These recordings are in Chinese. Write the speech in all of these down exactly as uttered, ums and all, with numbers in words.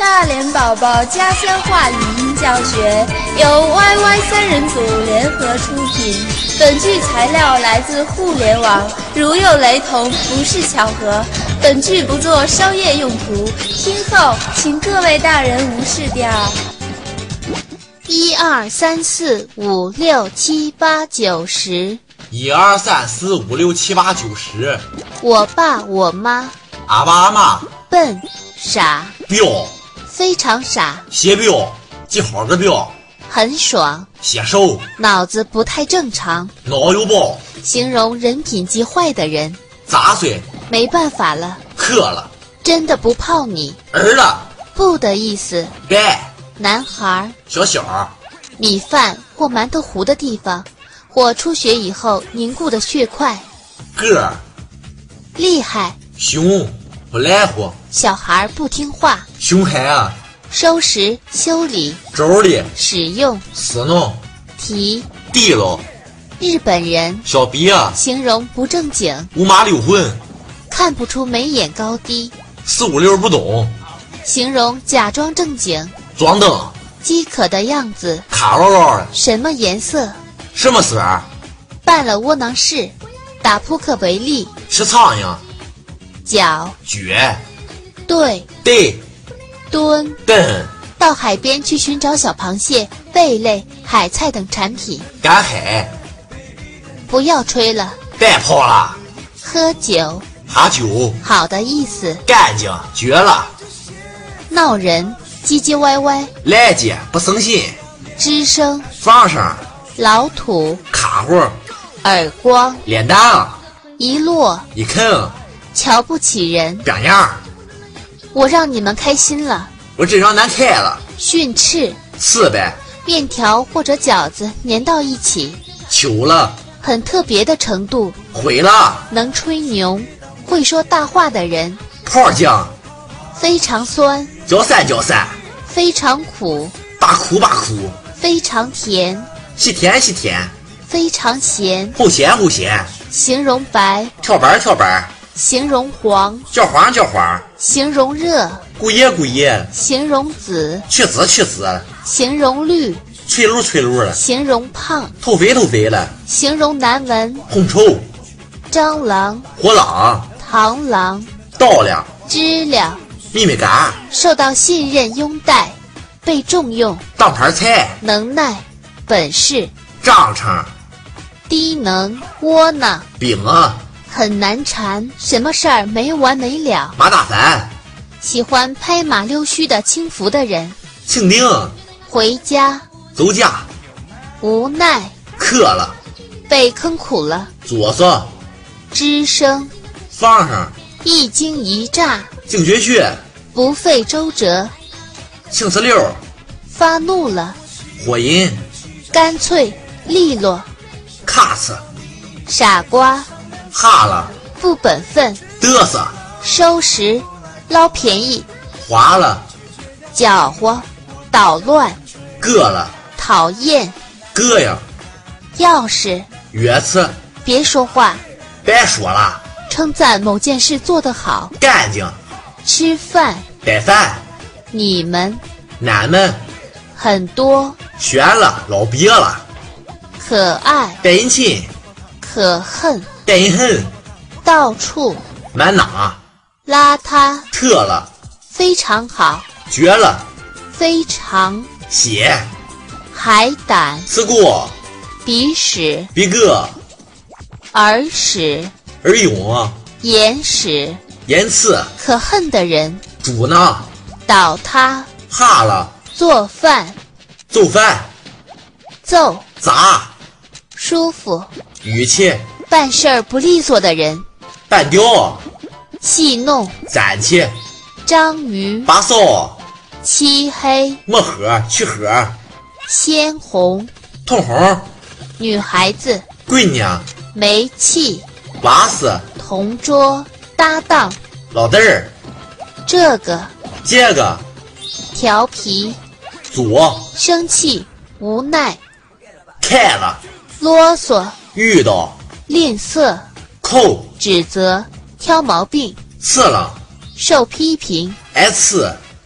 大连宝宝家乡话语音教学由 Y Y 三人组联合出品。本剧材料来自互联网，如有雷同，不是巧合。本剧不做商业用途，听后请各位大人无视掉。 一二三四五六七八九十。 一二三四五六七八九十。 我爸我妈。 阿爸阿妈。 笨傻。 彪。 非常傻。 写彪。记好个彪。 很爽。 写瘦。 脑子不太正常。 脑有包。 形容人品极坏的人。 杂碎。 没办法了。 渴了。 真的不泡你。 儿了。 不的意思。 该。 男孩。 小小。 米饭或馒头糊的地方，或出血以后凝固的血块。 个儿。 厉害。 熊。不赖乎。 小孩不听话。 熊孩啊。 收拾修理。 妯娌。 使用。 死弄。 提。 地喽。 日本人。 小逼啊。 形容不正经。 五马六混。 看不出眉眼高低。 四五六不懂。 形容假装正经。 装灯。 饥渴的样子。 卡唠唠的。 什么颜色？ 什么色儿？ 办了窝囊事。打扑克为例。 吃苍蝇。 脚。 撅。 对。 对。 蹲。 蹬。 到海边去寻找小螃蟹、贝类、海菜等产品。 赶海。 不要吹了。 别泡了。 喝酒。 哈酒。 好的意思。 干净。绝了。 闹人。唧唧歪歪。 来劲。不省心。 吱声。 放上。 老土。 卡乎。 耳光。 脸蛋。 一落。 一坑。 瞧不起人。 表样。 我让你们开心了。 我真让难开了。 训斥。 刺呗。 面条或者饺子粘到一起。 糗了。 很特别的程度。 毁了。 能吹牛，会说大话的人。 泡酱。 非常酸。 搅散搅散。 非常苦。 大苦大苦。 非常甜。 细甜细甜。 非常咸。 齁咸齁咸。 形容白。 跳板跳板。 形容黄。 叫黄叫黄。 形容热。 故意故意。 形容紫。 去紫去紫。 形容绿。 翠绿翠绿了。 形容胖。 透肥透肥了。 形容难闻。 烘臭。 蟑螂。 火狼。 螳螂。 稻粱。 知了。 秘密嘎。 受到信任拥戴。被重用。 当盘菜。 能耐。本事。 仗场。 低能。窝囊。 饼啊。 很难缠，什么事儿没完没了。 马大凡。 喜欢拍马溜须的轻浮的人。 庆丁。 回家。 走家。 无奈。 渴了。 被坑苦了。 左嗦。 吱声。 放上。 一惊一乍。 净学学。 不费周折。 青石榴。 发怒了。 火银。 干脆利落。 咔呲。 傻瓜。 哈了。 不本分。 嘚瑟。 收拾。捞便宜。 划了。 搅和。捣乱。 硌了。 讨厌。 膈应。 钥匙。 约次。 别说话。 别说了。 称赞某件事做得好。 干净。 吃饭。 带饭。 你们。 俺们。 很多。 悬了。老憋了。 可爱。 带人亲。 可恨。 带人恨。 到处。 满哪。 邋遢。 特了。 非常好。 绝了。 非常。 血。 海胆。 吃过。 鼻屎。 鼻哥。 耳屎。 耳涌。 眼屎。 言辞。 可恨的人。 煮呢。 倒塌。 哈了。 做饭。 做饭。 奏。 砸。 舒服。 语气。 办事儿不利索的人。 半吊。 戏弄。 攒气。 章鱼。 拔扫。 漆黑。 墨盒。去盒。 鲜红。 通红。 女孩子。 闺娘。 煤气。 瓦斯。 同桌。搭档。 老弟儿。 这个。 这个。 调皮。 左。 生气。无奈。 开了。 啰嗦。 遇到。 吝啬。 扣。 指责。挑毛病。 刺了。 受批评。 挨刺。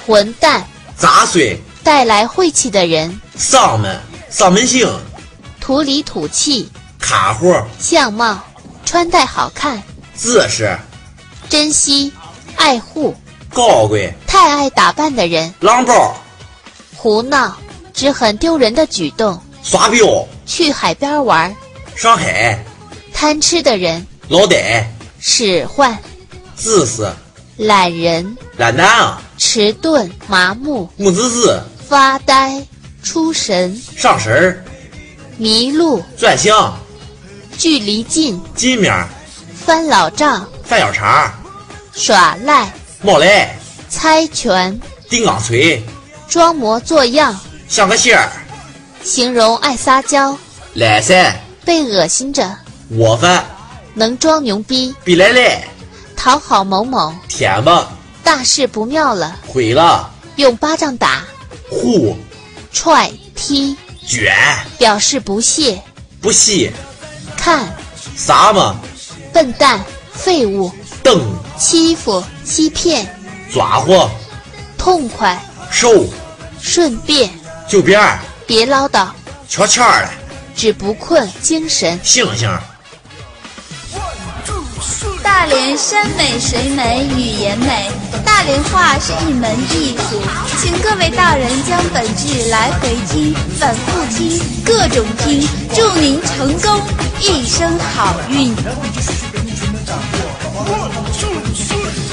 混蛋， 杂碎， 带来晦气的人， 丧门，丧门星， 土里土气， 卡活， 相貌，穿戴好看， 姿势， 珍惜，爱护， 高贵， 太爱打扮的人， 狼包， 胡闹，指很丢人的举动， 耍彪， 去海边玩， 上海， 贪吃的人， 老呆， 使唤， 自私， 懒人， 懒蛋啊， 迟钝，麻木， 木滋滋， 发呆，出神， 上神儿， 迷路， 转向， 距离近， 金面， 翻老账， 翻小茬， 耍赖， 冒赖， 猜拳， 钉钢锤， 装模作样， 像个仙儿， 形容爱撒娇， 来噻， 被恶心着， 我饭， 能装牛逼， 比来来， 讨好某某， 天吧， 大事不妙了， 毁了， 用巴掌打， 护， 踹踢， 卷， 表示不屑， 不细， 看， 啥嘛， 笨蛋，废物， 瞪， 欺负，欺骗， 抓获， 痛快， 收， 顺便， 就边儿， 别唠叨， 悄悄的， 只不困精神， 星星， 大连山美水美语言美，大连话是一门艺术，请各位大人将本剧来回听、反复听、各种听，祝您成功，一生好运。 One, two, three.